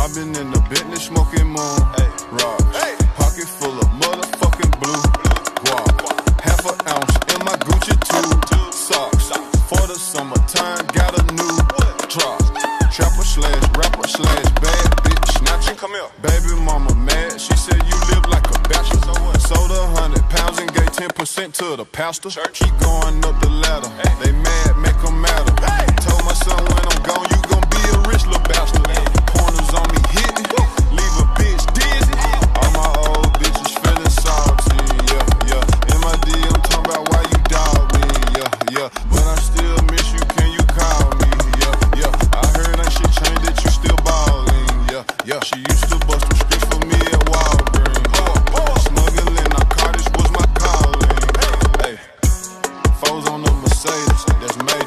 Mobbing in the Bentley, smoking moon. Rock. Pocket full of motherfucking blue. Guap. Half an ounce in my Gucci too. Socks. For the summertime, got a new drop. Trapper slash rapper slash bad bitch snatcher. Come here. Baby mama mad, she said you live like a bachelor. Sold 100 pounds and gave 10% to the pastor. Keep going up the ladder. They mad, make them matter. Told my son when I'm gone, you gon' be a rich little bastard. Corners on me hitting, leave a bitch dizzy. All my old bitches feeling salty, yeah. In my D, I'm talking about why you dog me, yeah. But I still miss you, can you call me, yeah. I heard that shit changed, that you still ballin', yeah. She used to bust the streets for me at Walgreens. Smuggling narcotics was my calling. Hey, foes on the Mercedes, that's made.